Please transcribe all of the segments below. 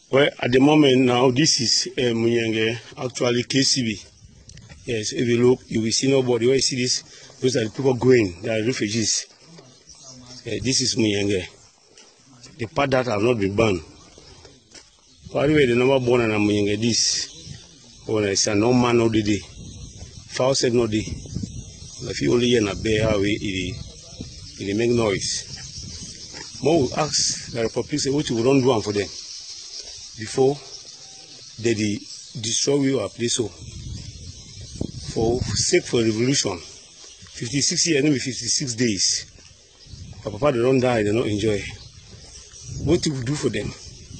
Well, at the moment now, this is Muyenge, actually KCB. Yes, if you look, you will see nobody. Where you see this, those are the people going, they are refugees. This is Muyenge. The part that have not been burned. By the way, the number born and Muyenge, this. When I say no man, no day. Foul said no day. If you only hear a bear, it make noise. More will ask the Republic, say, what you don't do for them before they destroy our place. So, for sake for revolution, 56 years, maybe 56 days. Papa, they don't die, they don't enjoy. What do we do for them?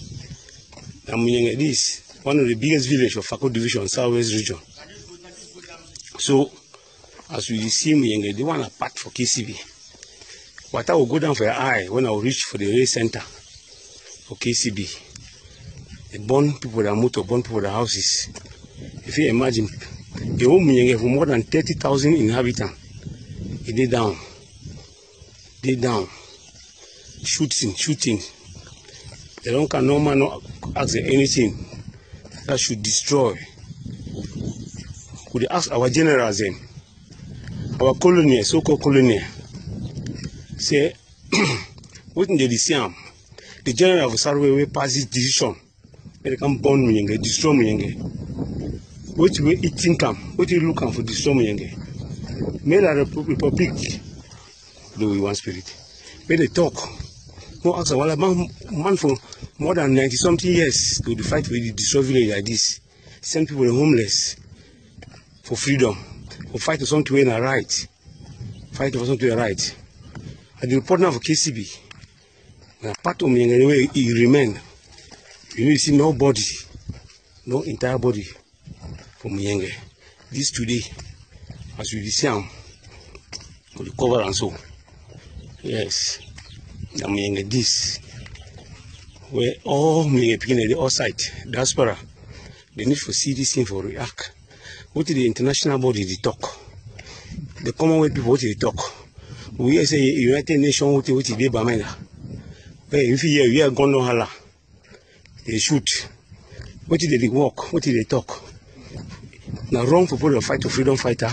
This is one of the biggest villages of Fako Division, Southwest region. So, as we see Muyenge, they want a part for KCB. Water will go down for your eye when I will reach for the race center for KCB. They burn people that motor, burn people that houses. If you imagine, the whole Muyenge for more than 30,000 inhabitants, they down. They down. Shooting. They don't can no man not ask anything that should destroy. Could they ask our generals then? Our colony, so-called colony, say, what in the Siam, the general of Sarwe will pass his decision. They can burn Muyenge, destroy Muyenge. What we eating come? What you looking for destroy Muyenge? May the Republic do we one spirit. May they talk. No ask a man for more than 90-something years to fight with the destroy village like this. Send people homeless for freedom. Or fight for something in a right. Fight for something in a right. And the report now for KCB. When a part of Muyenge anyway, he remain. You need to see no body, no entire body for Muyenge. This today, as you see him, the cover and so. Yes. The Muyenge this. Where all Muyenge beginning the outside, diaspora, they need to see this thing for react. What is the international body they talk? The Commonwealth people what they talk? We say United Nations what they behind. But if you are going to holla, they shoot. What did they walk? What did they talk? Now wrong for people to fight a freedom fighter.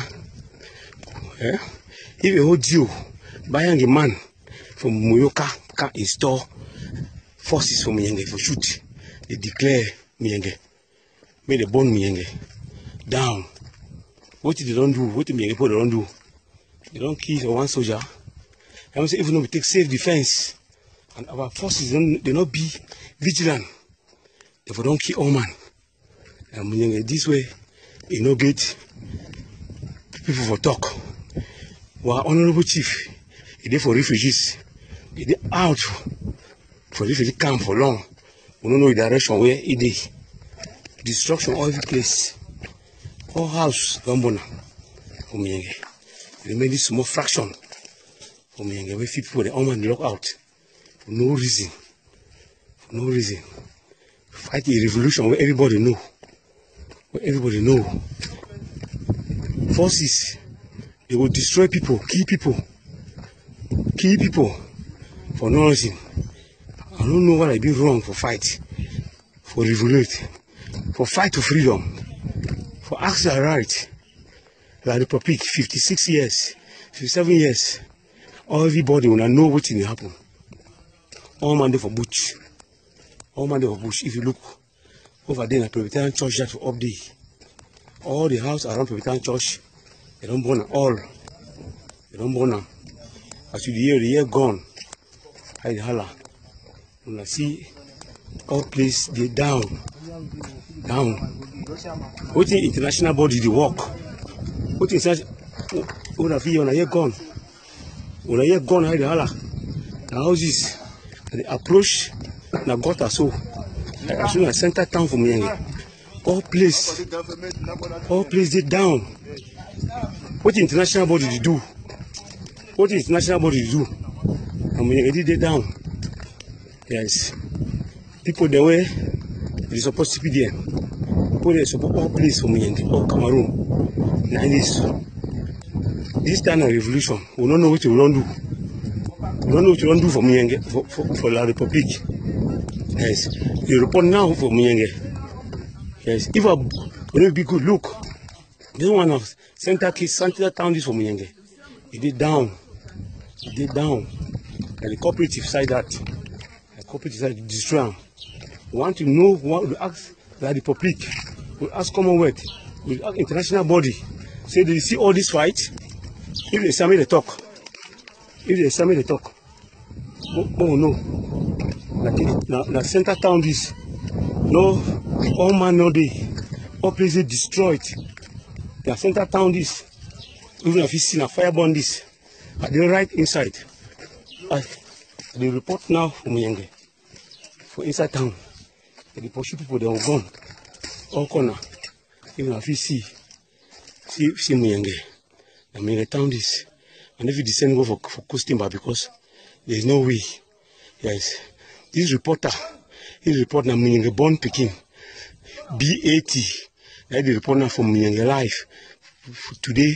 If you hold you, buying a man from Muyoka can install forces for Muyenge for shoot. They declare Muyenge. May they burn Muyenge down. What they don't do, what the Muyenge people don't do. They don't kill one soldier. I must say, even though we take safe defense, and our forces they not be vigilant, they don't kill all man. And Muyenge this way, you know, get people for talk. Our honorable chief, he did for refugees, he did out for refugee camp for long. We don't know the direction where he did. Destruction all every place. All house, Gambona, for Muyenge. Remain this small fraction for Muyenge, where people, the arm lock out. For no reason. For no reason. Fight a revolution where everybody know. Where everybody know. Forces, they will destroy people, kill people. Kill people for no reason. I don't know what I did wrong for fight. For revolt. For fight for freedom. For ask their right. Like the Republic, 56 years, 57 years. Everybody will know what will happen. All man there for bush. All man there for bush. If you look over there in the Presbyterian church that for up there, all the house around Presbyterian church, they don't burn all. They don't burn them. As you hear the year gone, I holla. When I see all place they down. What the international body they work? What is that? What have you on a year gone? When a year gone, I holla. The houses, they approach, na gutter so. As soon as center town for Muyenge, all place they down. What the international body they do? What the international body do? And Muyenge they down. Yes. People the way they supposed to be there. People they support all place for Muyenge, all Cameroon. Now this kind of revolution, we don't know what we don't do. We don't know what we don't do for Muyenge, for La Republique. Yes, the report now for Muyenge. Yes, if I will be good, look. This one of Center Town is for Muyenge. It did down. It did down. And the cooperative side that. The cooperative side destroy them. We want to know what we ask the public. We ask Commonwealth. We ask international body. Say, do you see all this fight? If they summit the talk. If they summit the talk. Oh no. Now Center Town this. No, all man no day. All places destroyed. The Center Town this. Even if you see a fire burn this. At the right inside. The report now from Muyenge. For inside town. The pursue people they are gone. All corner. Even if you see Muyenge. The Muyenge Town this. And if you descend go for Kustimba because there is no way. Yes. This report now Muyenge born Peking. BAT. That's the report now from Muyenge Live. Today.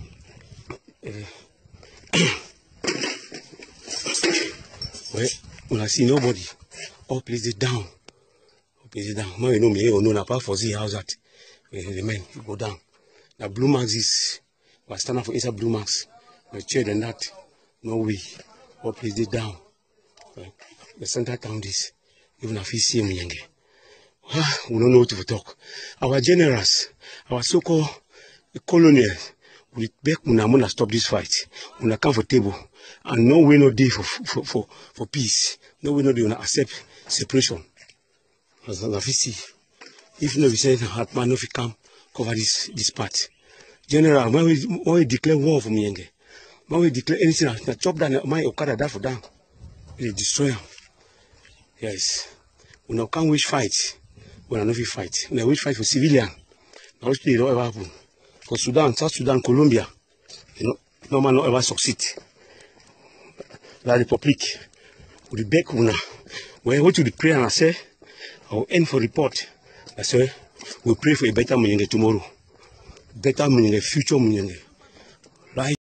Well, when I see nobody, all places down. All places down. Now you know me, you know, apart for the house that the men you go down. The Blue Max is was standing for inside Blue Max. The chair than that. No way. All places down. The Center Town this. Even if you see Muyenge. We don't know what to talk. Our generals, our so-called colonials, we beg Muna stop this fight. Muna comfortable. And no way no day for peace. No way no day to accept separation. As I see. If no we say Hartman no come cover this part. General, when we declare war for Muyenge, when we declare anything, na chop down my Okada that for down. They destroy them. Yes. We now can't wish fight. We are not fight. We wish fight for civilian. Now which they don't ever happen. For Sudan, South Sudan, Colombia, no man not ever succeed. La Republic, we beg una. We go to the prayer and I say, I will end for report. I say, we pray for a better Muyenge tomorrow. Better Muyenge, future Muyenge.